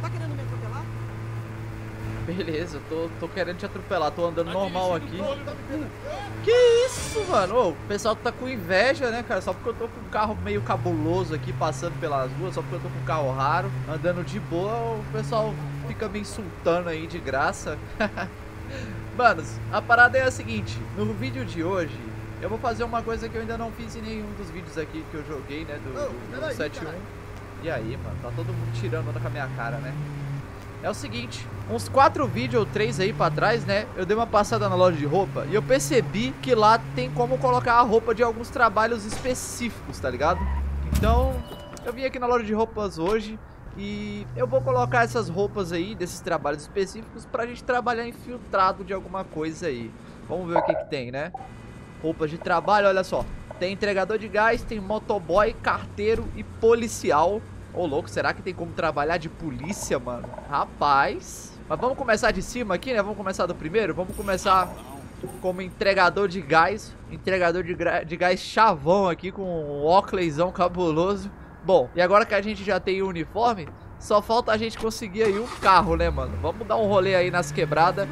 tá querendo me atropelar? Beleza, eu tô querendo te atropelar, tô andando normal aqui. Que isso, mano? Ô, o pessoal tá com inveja, né, cara? Só porque eu tô com um carro meio cabuloso aqui, passando pelas ruas, só porque eu tô com um carro raro, andando de boa, o pessoal fica me insultando aí de graça. Manos, a parada é a seguinte, no vídeo de hoje, eu vou fazer uma coisa que eu ainda não fiz em nenhum dos vídeos aqui que eu joguei, né, do 7.1. E aí, mano, tá todo mundo tirando onda com a minha cara, né? É o seguinte, uns 4 vídeos ou 3 aí pra trás, né, eu dei uma passada na loja de roupa e eu percebi que lá tem como colocar a roupa de alguns trabalhos específicos, tá ligado? Então, eu vim aqui na loja de roupas hoje e eu vou colocar essas roupas aí, desses trabalhos específicos, pra gente trabalhar infiltrado de alguma coisa aí. Vamos ver o que que tem, né? Roupas de trabalho, olha só. Tem entregador de gás, tem motoboy, carteiro e policial. Ô, louco, será que tem como trabalhar de polícia, mano? Rapaz. Mas vamos começar de cima aqui, né? Vamos começar do primeiro? Vamos começar como entregador de gás. Entregador de gás chavão aqui, com um óculesão cabuloso. Bom, e agora que a gente já tem o uniforme, só falta a gente conseguir aí um carro, né, mano? Vamos dar um rolê aí nas quebradas.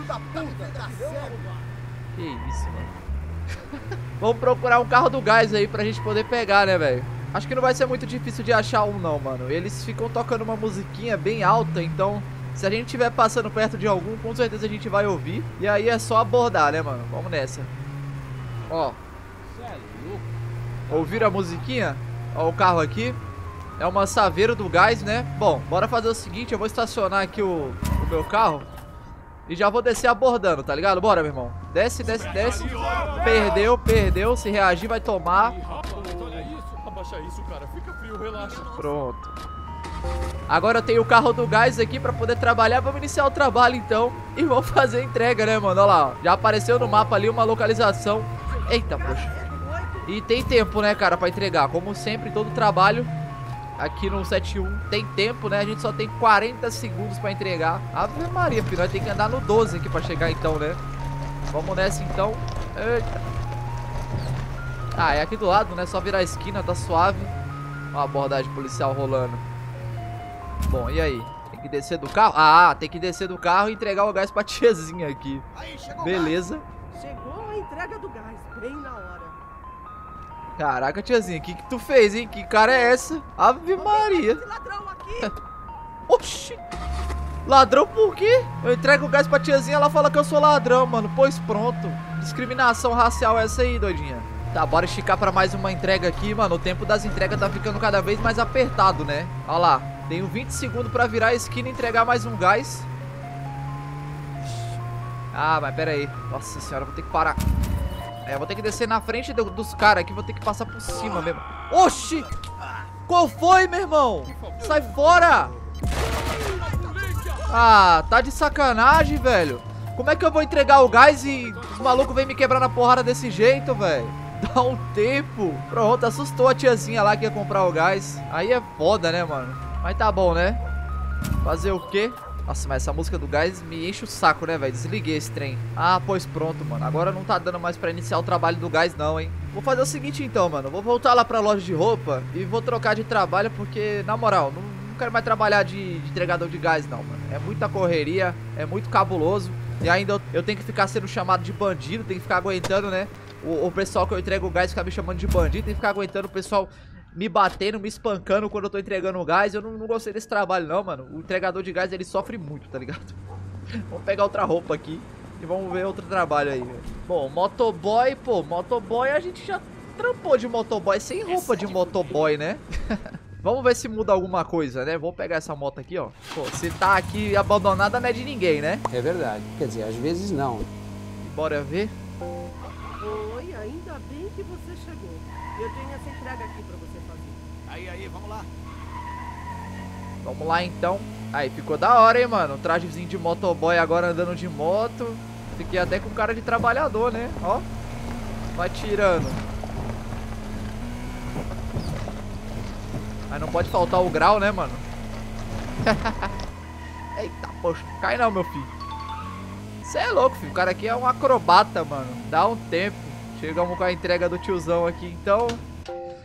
Que isso, mano. Vamos procurar um carro do gás aí pra gente poder pegar, né, velho? Acho que não vai ser muito difícil de achar um não, mano. Eles ficam tocando uma musiquinha bem alta, então se a gente estiver passando perto de algum, com certeza a gente vai ouvir. E aí é só abordar, né, mano? Vamos nessa. Ó. Ouviram a musiquinha? Ó o carro aqui. É uma Saveiro do gás, né? Bom, bora fazer o seguinte, eu vou estacionar aqui o meu carro e já vou descer abordando, tá ligado? Bora, meu irmão. Desce, desce, desce. Perdeu, perdeu. Se reagir, vai tomar. Abaixa isso, cara. Fica frio, relaxa. Pronto. Agora eu tenho o carro do gás aqui pra poder trabalhar. Vamos iniciar o trabalho, então. E vamos fazer a entrega, né, mano? Olha lá, ó. Já apareceu no mapa ali uma localização. Eita, poxa. E tem tempo, né, cara, pra entregar. Como sempre, todo trabalho aqui no 7.1 tem tempo, né? A gente só tem 40 segundos pra entregar. Ave Maria, filho. Nós tem que andar no 12 aqui pra chegar, então, né? Vamos nessa, então. Eita. Ah, é aqui do lado, né? Só virar a esquina, tá suave. Ó a abordagem policial rolando. Bom, e aí? Tem que descer do carro? Ah, tem que descer do carro e entregar o gás pra tiazinha aqui. Aí, chegou. Beleza. Chegou a entrega do gás, bem na hora. Caraca, tiazinha, o que tu fez, hein? Que cara é essa? Ave Maria. Esse ladrão aqui. Oxi. Ladrão por quê? Eu entrego o gás pra tiazinha, ela fala que eu sou ladrão, mano. Pois pronto. Discriminação racial essa aí, doidinha. Tá, bora esticar pra mais uma entrega aqui, mano. O tempo das entregas tá ficando cada vez mais apertado, né? Olha lá. Tenho 20 segundos pra virar a esquina e entregar mais um gás. Ah, mas pera aí. Nossa senhora, vou ter que parar. É, vou ter que descer na frente dos caras aqui. Vou ter que passar por cima mesmo. Oxi! Qual foi, meu irmão? Sai fora! Ah, tá de sacanagem, velho. Como é que eu vou entregar o gás e os malucos vêm me quebrar na porrada desse jeito, velho? Dá um tempo. Pronto, assustou a tiazinha lá que ia comprar o gás. Aí é foda, né, mano? Mas tá bom, né? Fazer o quê? Nossa, mas essa música do gás me enche o saco, né, velho? Desliguei esse trem. Ah, pois pronto, mano. Agora não tá dando mais pra iniciar o trabalho do gás, não, hein? Vou fazer o seguinte, então, mano. Vou voltar lá pra loja de roupa e vou trocar de trabalho porque, na moral, não quero mais trabalhar de entregador de gás, não, mano. É muita correria, é muito cabuloso. E ainda eu tenho que ficar sendo chamado de bandido, tenho que ficar aguentando, né? O pessoal que eu entrego o gás fica me chamando de bandido, tem que ficar aguentando o pessoal me batendo, me espancando quando eu tô entregando o gás. Eu não gostei desse trabalho não, mano. O entregador de gás, ele sofre muito, tá ligado? Vamos pegar outra roupa aqui e vamos ver outro trabalho aí, velho. Bom, motoboy, pô, motoboy a gente já trampou de motoboy sem roupa de motoboy, né? Vamos ver se muda alguma coisa, né? Vou pegar essa moto aqui, ó. Pô, se tá aqui abandonada não é de ninguém, né? É verdade. Quer dizer, às vezes não. Bora ver. Oi, ainda bem que você chegou. Eu tenho essa entrega aqui pra você fazer. Aí, vamos lá. Vamos lá, então. Aí, ficou da hora, hein, mano. Um trajezinho de motoboy agora andando de moto. Fiquei até com cara de trabalhador, né? Ó. Vai tirando. Mas não pode faltar o grau, né, mano? Eita, poxa. Cai não, meu filho. Você é louco, filho. O cara aqui é um acrobata, mano. Dá um tempo. Chegamos com a entrega do tiozão aqui, então.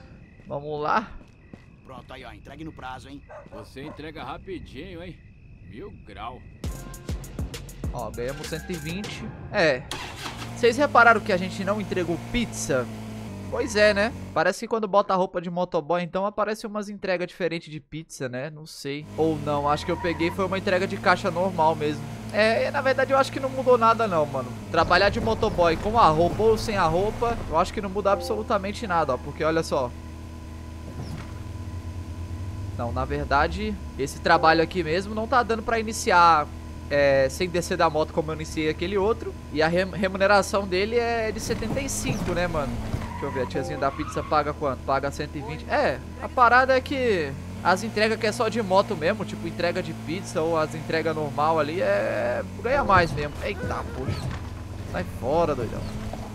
Vamos lá. Pronto, aí, ó. Entregue no prazo, hein? Você entrega rapidinho, hein? 1000 grau. Ó, ganhamos 120. É. Vocês repararam que a gente não entregou pizza? Pois é, né? Parece que quando bota a roupa de motoboy, então aparece umas entregas diferentes de pizza, né? Não sei. Ou não, acho que eu peguei foi uma entrega de caixa normal mesmo. É, na verdade eu acho que não mudou nada não, mano. Trabalhar de motoboy com a roupa ou sem a roupa, eu acho que não muda absolutamente nada, ó. Porque olha só. Não, na verdade, esse trabalho aqui mesmo não tá dando pra iniciar sem descer da moto como eu iniciei aquele outro. E a remuneração dele é de 75, né, mano? Deixa eu ver, a tiazinha da pizza paga quanto? Paga 120. É, a parada é que as entregas que é só de moto mesmo, tipo entrega de pizza ou as entregas normal ali, ganha mais mesmo. Eita, poxa. Sai fora, doidão.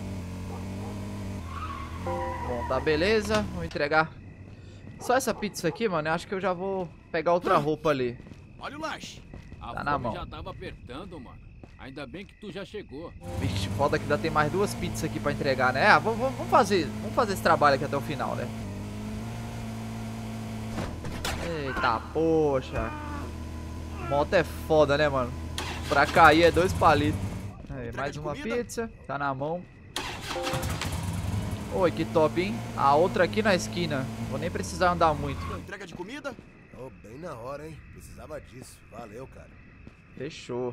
Bom, tá beleza. Vou entregar só essa pizza aqui, mano. Eu acho que eu já vou pegar outra roupa ali. Olha o lanche. Tá na mão. Já tava apertando, mano. Ainda bem que tu já chegou. Vixe, foda que ainda tem mais 2 pizzas aqui pra entregar, né? Ah, vamos fazer esse trabalho aqui até o final, né? Eita, poxa. Moto é foda, né, mano? Pra cair é 2 palitos. Aí, mais uma pizza. Tá na mão. Oi, que top, hein? A outra aqui na esquina. Vou nem precisar andar muito. Entrega de comida? Oh, bem na hora, hein? Precisava disso. Valeu, cara. Fechou.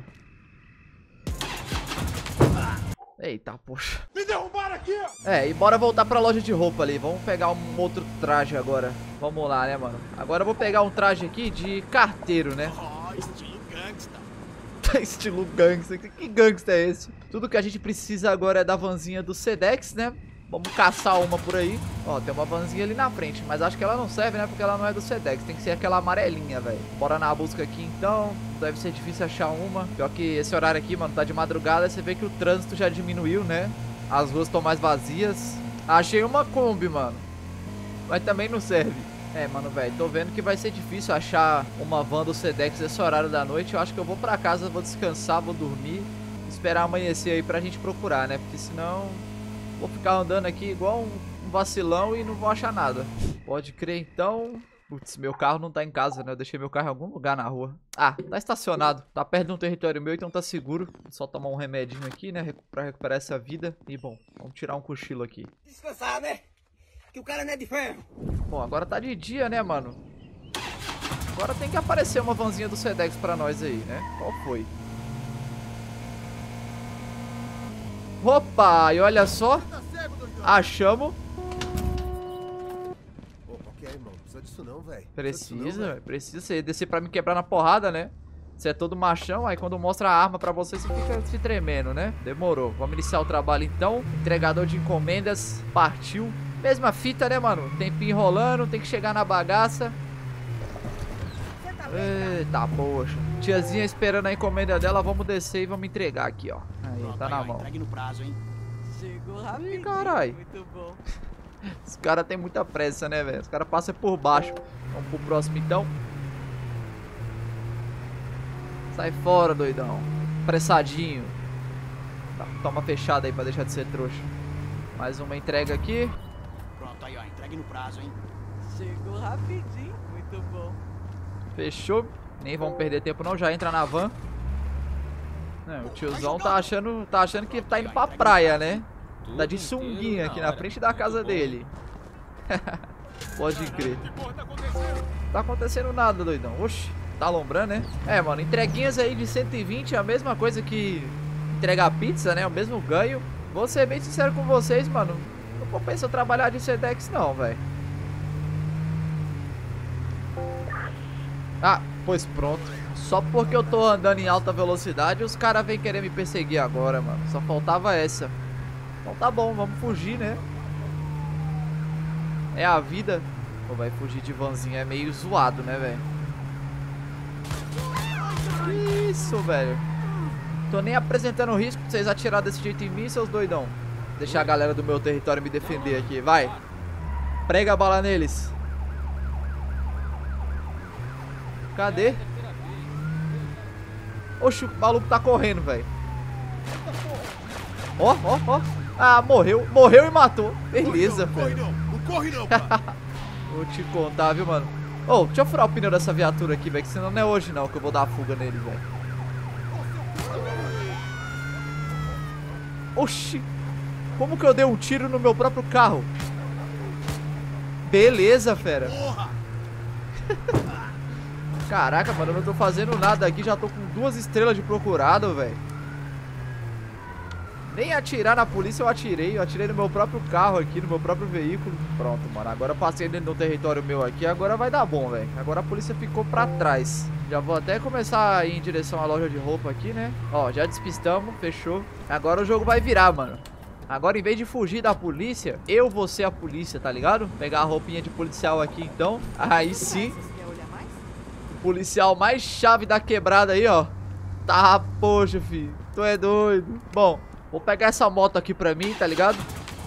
Eita, poxa. Me derrubaram aqui! É, e bora voltar pra loja de roupa ali. Vamos pegar um outro traje agora. Vamos lá, né, mano? Agora eu vou pegar um traje aqui de carteiro, né? Oh, estilo gangsta. Estilo gangsta. Que gangsta é esse? Tudo que a gente precisa agora é da vanzinha do Sedex, né? Vamos caçar uma por aí. Ó, tem uma vanzinha ali na frente, mas acho que ela não serve, né? Porque ela não é do Sedex. Tem que ser aquela amarelinha, velho. Bora na busca aqui, então. Deve ser difícil achar uma. Pior que esse horário aqui, mano, tá de madrugada. Você vê que o trânsito já diminuiu, né? As ruas estão mais vazias. Achei uma Kombi, mano. Mas também não serve. É, mano, velho, tô vendo que vai ser difícil achar uma van do Sedex nesse horário da noite. Eu acho que eu vou pra casa, vou descansar, vou dormir. Esperar amanhecer aí pra gente procurar, né? Porque senão vou ficar andando aqui igual um vacilão e não vou achar nada. Pode crer, então. Putz, meu carro não tá em casa, né? Eu deixei meu carro em algum lugar na rua. Ah, tá estacionado. Tá perto de um território meu, então tá seguro. Vou só tomar um remedinho aqui, né? Pra recuperar essa vida. E, bom, vamos tirar um cochilo aqui. Descansar, né? Que o cara não é de ferro. Bom, agora tá de dia, né, mano? Agora tem que aparecer uma vanzinha do Sedex pra nós aí, né? Qual foi? Opa, e olha só. Achamos. Ok, irmão. Precisa disso não, velho. Precisa. Você descer pra me quebrar na porrada, né? Você é todo machão, aí quando mostra a arma pra você, você fica se tremendo, né? Demorou. Vamos iniciar o trabalho então. Entregador de encomendas, partiu. Mesma fita, né, mano? Tempinho rolando, tem que chegar na bagaça. Eita, poxa. Tiazinha esperando a encomenda dela, vamos descer e vamos entregar aqui, ó. Aí, pronto, tá na mão. Entregue no prazo, hein? Chegou rapidinho. Ih, carai. Muito bom. Os caras têm muita pressa, né, velho? Os caras passam por baixo. Vamos pro próximo, então. Sai fora, doidão. Pressadinho. Tá, toma fechada aí pra deixar de ser trouxa. Mais uma entrega aqui. Pronto, aí, ó. Entregue no prazo, hein? Chegou rapidinho. Muito bom. Fechou. Nem vamos perder tempo não, já entra na van. Não, o tiozão tá achando que tá indo pra praia, né? Tá de sunguinha aqui na frente da casa dele. Pode crer. Tá acontecendo nada, doidão. Oxi, tá alombrando, né? É, mano, entreguinhas aí de 120 é a mesma coisa que entregar pizza, né? O mesmo ganho. Vou ser bem sincero com vocês, mano. Não compensa eu trabalhar de Sedex não, velho. Ah, pois pronto. Só porque eu tô andando em alta velocidade, os caras vêm querer me perseguir agora, mano. Só faltava essa. Então tá bom, vamos fugir, né? É a vida. Pô, vai fugir de vanzinha é meio zoado, né, velho? Isso, velho. Tô nem apresentando risco pra vocês atirar desse jeito em mim, seus doidão. Deixar a galera do meu território me defender aqui, vai. Prega a bala neles. Cadê? Oxi, o maluco tá correndo, velho. Ó, ó, ó. Ah, morreu. Morreu e matou. Beleza, velho. Não corre não, cara. Vou te contar, viu, mano. Ô, deixa eu furar o pneu dessa viatura aqui, velho, que senão não é hoje não que eu vou dar a fuga nele, velho. Oxi. Como que eu dei um tiro no meu próprio carro? Beleza, fera. Caraca, mano, eu não tô fazendo nada aqui. Já tô com 2 estrelas de procurado, velho. Nem atirar na polícia eu atirei. Eu atirei no meu próprio carro aqui, no meu próprio veículo. Pronto, mano. Agora eu passei dentro do território meu aqui. Agora vai dar bom, velho. Agora a polícia ficou pra trás. Já vou até começar a ir em direção à loja de roupa aqui, né? Ó, já despistamos, fechou. Agora o jogo vai virar, mano. Agora, em vez de fugir da polícia, eu vou ser a polícia, tá ligado? Pegar a roupinha de policial aqui, então. Aí sim. O policial mais chave da quebrada aí, ó. Tá, poxa, filho. Tu é doido. Bom, vou pegar essa moto aqui pra mim, tá ligado?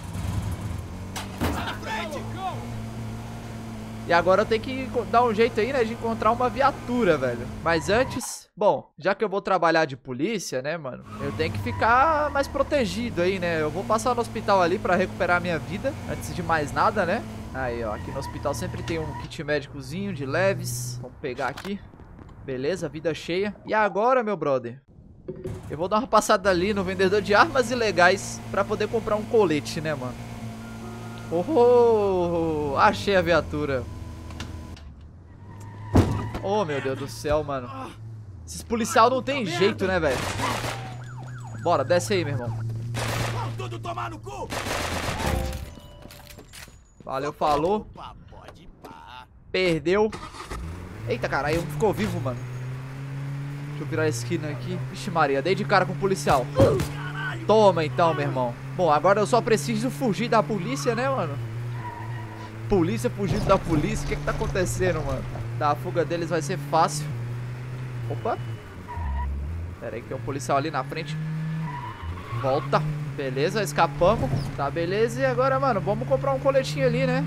E agora eu tenho que dar um jeito aí, né, de encontrar uma viatura, velho. Mas antes, bom, já que eu vou trabalhar de polícia, né, mano, eu tenho que ficar mais protegido aí, né. Eu vou passar no hospital ali pra recuperar a minha vida, antes de mais nada, né. Aí, ó, aqui no hospital sempre tem um kit médicozinho de leves. Vamos pegar aqui. Beleza, vida cheia. E agora, meu brother, eu vou dar uma passada ali no vendedor de armas ilegais pra poder comprar um colete, né, mano. Oh, achei a viatura. Oh, meu Deus do céu, mano. Esses policiais não tem jeito, né, velho? Bora, desce aí, meu irmão. Valeu, falou. Perdeu. Eita, caralho, ficou vivo, mano. Deixa eu virar a esquina aqui. Vixe Maria, dei de cara com o policial. Toma então, meu irmão. Bom, agora eu só preciso fugir da polícia, né, mano? Polícia fugindo da polícia. O que tá acontecendo, mano? A fuga deles vai ser fácil. Opa. Pera aí que tem um policial ali na frente. Volta. Beleza, escapamos. Tá, beleza. E agora, mano, vamos comprar um coletinho ali, né?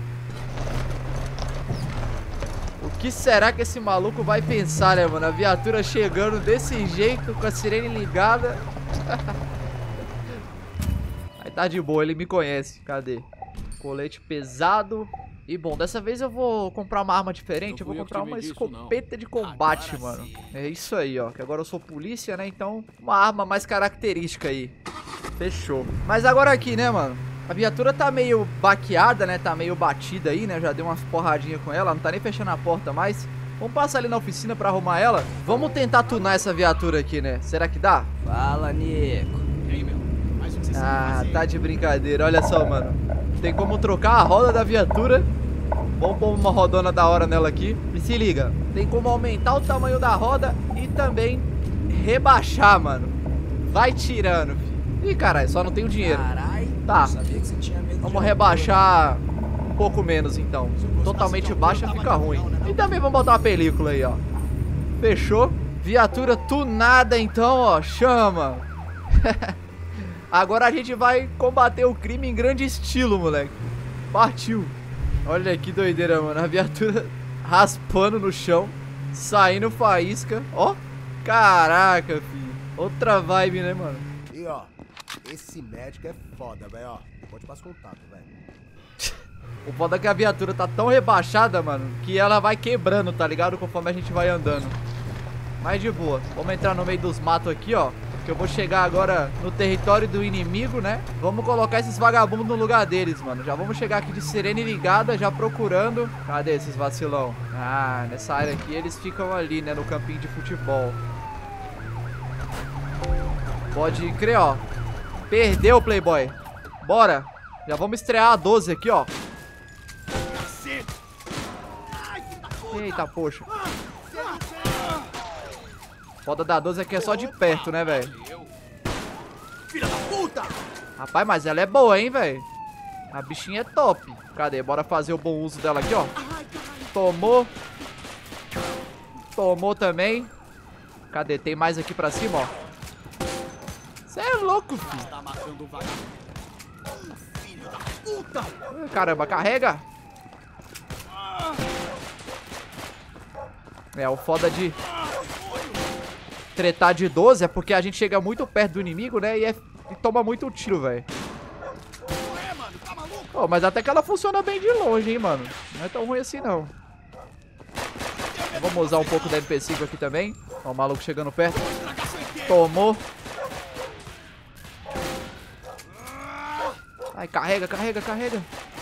O que será que esse maluco vai pensar, né, mano? A viatura chegando desse jeito, com a sirene ligada. Aí tá de boa, ele me conhece. Cadê? Colete pesado. E bom, dessa vez eu vou comprar uma arma diferente. Eu vou comprar uma escopeta de combate, mano. É isso aí, ó. Que agora eu sou polícia, né? Então, uma arma mais característica aí. Fechou. Mas agora aqui, né, mano? A viatura tá meio baqueada, né? Tá meio batida aí, né? Já dei umas porradinhas com ela. Não tá nem fechando a porta mais. Vamos passar ali na oficina pra arrumar ela. Vamos tentar tunar essa viatura aqui, né? Será que dá? Fala, Nico. E aí, meu? Mais o que você sabe Ah, fazer? tá de brincadeira. Olha só, mano. Tem como trocar a roda da viatura. Vamos pôr uma rodona da hora nela aqui. E se liga, tem como aumentar o tamanho da roda e também rebaixar, mano. Vai tirando, filho. Ih, caralho, só não tenho dinheiro. Carai, Tá, sabia que você tinha medo de vamos rebaixar um pouco menos, então. Totalmente baixa fica ruim. E também vamos botar uma película aí, ó. Fechou? Viatura tunada, então, ó. Chama. Agora a gente vai combater o crime em grande estilo, moleque. Partiu. Olha que doideira, mano. A viatura raspando no chão, saindo faísca. Ó, caraca, filho. Outra vibe, né, mano? E ó, esse médico é foda, velho, ó. Pode passar contato, velho. O foda é que a viatura tá tão rebaixada, mano, que ela vai quebrando, tá ligado? Conforme a gente vai andando. Mas de boa. Vamos entrar no meio dos matos aqui, ó. Que eu vou chegar agora no território do inimigo, né? Vamos colocar esses vagabundos no lugar deles, mano. Já vamos chegar aqui de sirene ligada, já procurando. Cadê esses vacilão? Ah, nessa área aqui eles ficam ali, né? No campinho de futebol. Pode crer, ó. Perdeu, playboy. Bora. Já vamos estrear a 12 aqui, ó. Eita, poxa. Foda da 12 aqui é só de perto, né, velho? Filha da puta! Rapaz, mas ela é boa, hein, velho? A bichinha é top. Cadê? Bora fazer o bom uso dela aqui, ó. Tomou. Tomou também. Cadê? Tem mais aqui pra cima, ó. Você é louco, filho. Tá matando o vagabundo. Filho da puta! Caramba, carrega. É, o foda de tretar de 12 é porque a gente chega muito perto do inimigo, né? E toma muito tiro, velho. Oh, mas até que ela funciona bem de longe, hein, mano. Não é tão ruim assim, não. Vamos usar um pouco da MP5 aqui também. Ó, o maluco chegando perto. Tomou. Ai, carrega, carrega, carrega.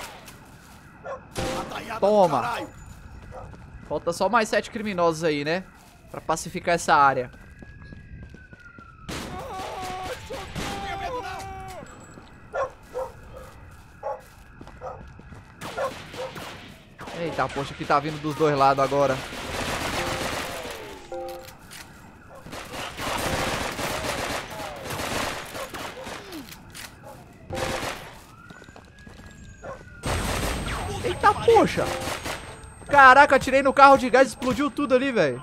Toma. Falta só mais 7 criminosos aí, né? Pra pacificar essa área. Eita, poxa, que tá vindo dos dois lados agora. Eita, poxa. Caraca, atirei no carro de gás e explodiu tudo ali, velho.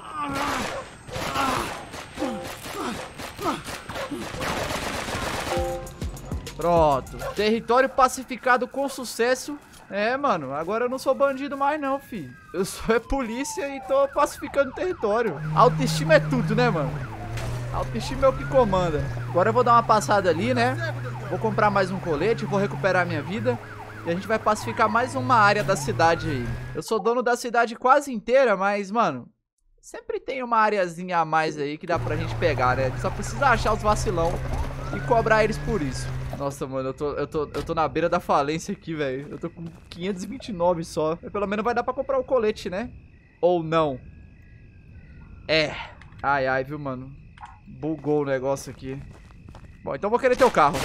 Pronto. Território pacificado com sucesso. É, mano, agora eu não sou bandido mais não, filho. Eu sou polícia e tô pacificando o território. Autoestima é tudo, né, mano? Autoestima é o que comanda. Agora eu vou dar uma passada ali, né? Vou comprar mais um colete, vou recuperar minha vida. E a gente vai pacificar mais uma área da cidade aí. Eu sou dono da cidade quase inteira, mas, mano, sempre tem uma areazinha a mais aí que dá pra gente pegar, né? Só precisa achar os vacilão e cobrar eles por isso. Nossa, mano, eu tô na beira da falência aqui, velho. Eu tô com 529 só. Pelo menos vai dar pra comprar o colete, né? Ou não. É. Ai, ai, viu, mano? Bugou o negócio aqui. Bom, então eu vou querer ter o carro.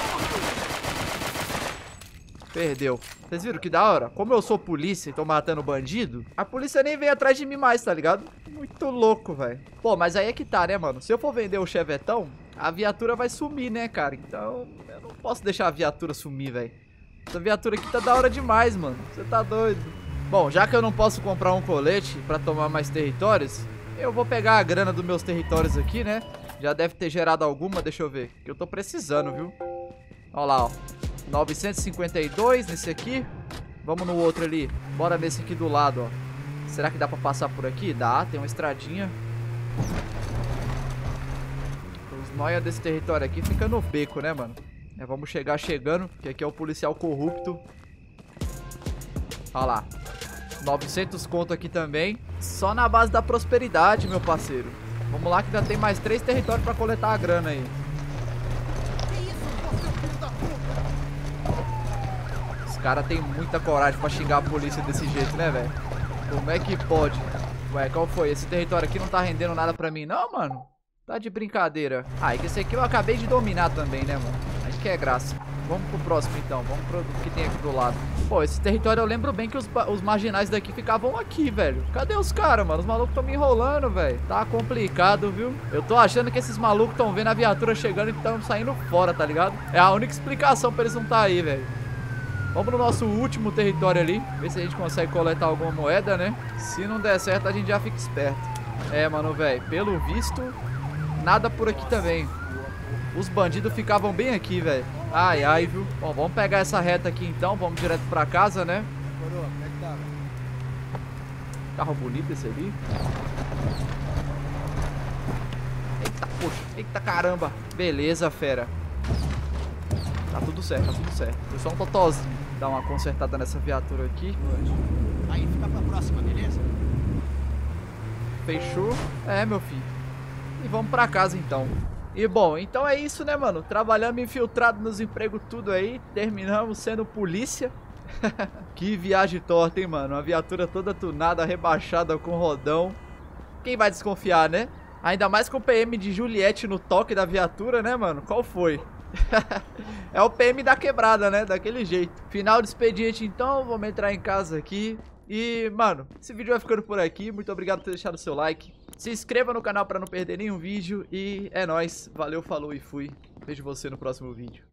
Perdeu. Vocês viram que da hora? Como eu sou polícia e tô matando bandido, a polícia nem vem atrás de mim mais, tá ligado? Muito louco, velho. Pô, mas aí é que tá, né, mano? Se eu for vender o Chevetão, a viatura vai sumir, né, cara? Então, eu não posso deixar a viatura sumir, velho. Essa viatura aqui tá da hora demais, mano. Você tá doido. Bom, já que eu não posso comprar um colete pra tomar mais territórios, eu vou pegar a grana dos meus territórios aqui, né? Já deve ter gerado alguma, deixa eu ver. Que eu tô precisando, viu? Ó lá, ó. 952 nesse aqui. Vamos no outro ali. Bora nesse aqui do lado, ó. Será que dá pra passar por aqui? Dá, tem uma estradinha. Os noia desse território aqui fica no beco, né, mano? É, vamos chegar chegando, que aqui é o policial corrupto. Olha lá. 900 conto aqui também. Só na base da prosperidade, meu parceiro. Vamos lá que ainda tem mais 3 territórios pra coletar a grana aí. Os caras têm muita coragem pra xingar a polícia desse jeito, né, velho? Como é que pode? Ué, qual foi? Esse território aqui não tá rendendo nada pra mim, não, mano? Tá de brincadeira. Ah, e que esse aqui eu acabei de dominar também, né, mano? Aí que é graça. Vamos pro próximo, então. Vamos pro que tem aqui do lado. Pô, esse território eu lembro bem que os marginais daqui ficavam aqui, velho. Cadê os caras, mano? Os malucos tão me enrolando, velho. Tá complicado, viu? Eu tô achando que esses malucos tão vendo a viatura chegando e tão saindo fora, tá ligado? É a única explicação pra eles não tá aí, velho. Vamos no nosso último território ali. Ver se a gente consegue coletar alguma moeda, né? Se não der certo, a gente já fica esperto. É, mano, velho. Pelo visto, nada por aqui também. Os bandidos ficavam bem aqui, velho. Ai, ai, viu? Bom, vamos pegar essa reta aqui então. Vamos direto pra casa, né? Coroa, como é que tá? Carro bonito esse ali. Eita, poxa. Eita, caramba. Beleza, fera. Tá tudo certo, tá tudo certo. Foi só um totozinho. Dar uma consertada nessa viatura aqui. Aí, fica pra próxima, beleza? Fechou? É, meu filho. E vamos pra casa então. E bom, então é isso, né, mano? Trabalhamos infiltrado nos empregos tudo aí. Terminamos sendo polícia. Que viagem torta, hein, mano? Uma viatura toda tunada, rebaixada com rodão. Quem vai desconfiar, né? Ainda mais com o PM de Juliette no toque da viatura, né, mano? Qual foi? É o PM da quebrada, né? Daquele jeito. Final do expediente, então. Vamos entrar em casa aqui. E, mano, esse vídeo vai ficando por aqui. Muito obrigado por ter deixado o seu like. Se inscreva no canal pra não perder nenhum vídeo. E é nóis. Valeu, falou e fui. Vejo você no próximo vídeo.